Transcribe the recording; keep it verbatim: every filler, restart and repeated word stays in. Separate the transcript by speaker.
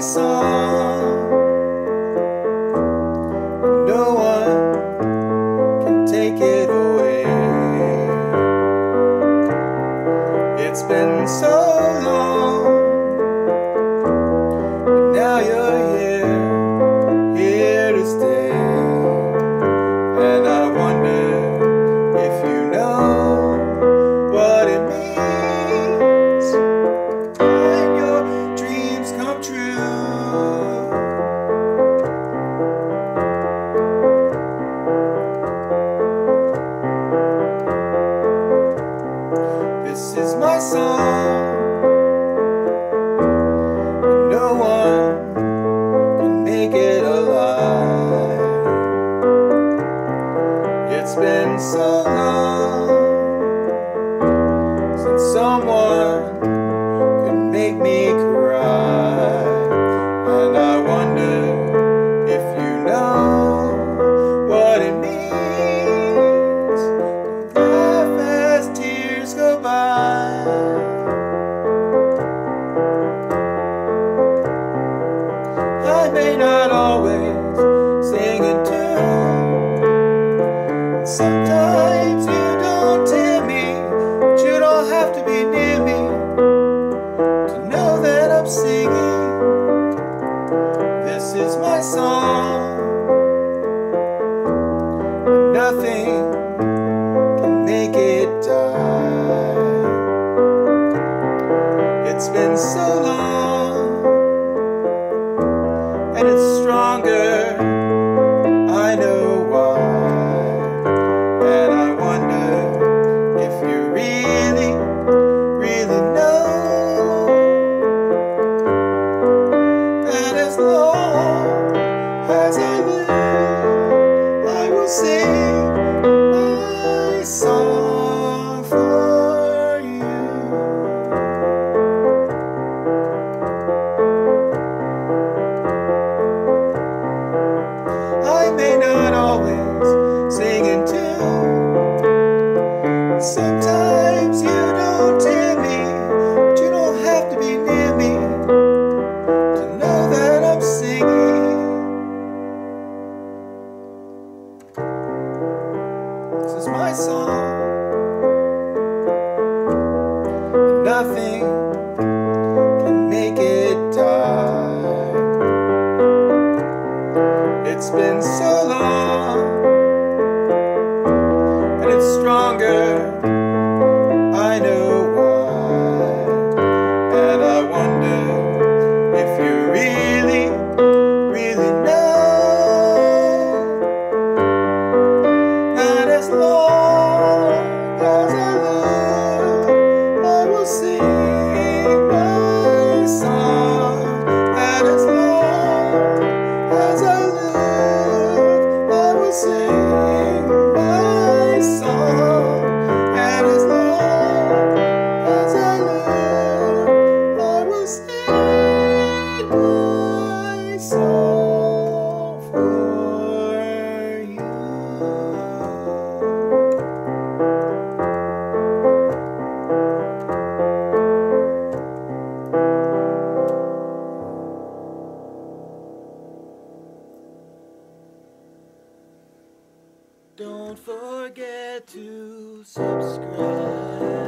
Speaker 1: song. No one can take it away. It's been so long, but now you're here, here to stay. And I wonder if you know what it means when your dreams come true. This is my song, and no one can make it alive. It's been so long since someone could make me cry. And I wonder if you know what it means to laugh as tears go by. I may not always sing in tune. Sometimes you don't hear me, but you don't have to be near me to know that I'm singing. This is my song, and nothing can make it die. It's been so long, and it's stronger, I know why. And I wonder if you really, really know that as long as I live, I will sing my song for you. I may not always sing in tune. Sometimes you don't hear me, but you don't have to be near me to know that I'm singing. This is my song, and nothing can make it die. It's been so long, and it's stronger, I know why. And I wonder if you really, really know that as long as I live, I will sing my song. That as long as I live, I will sing my song. And as long as I live, I will sing my song for you. Don't forget to subscribe.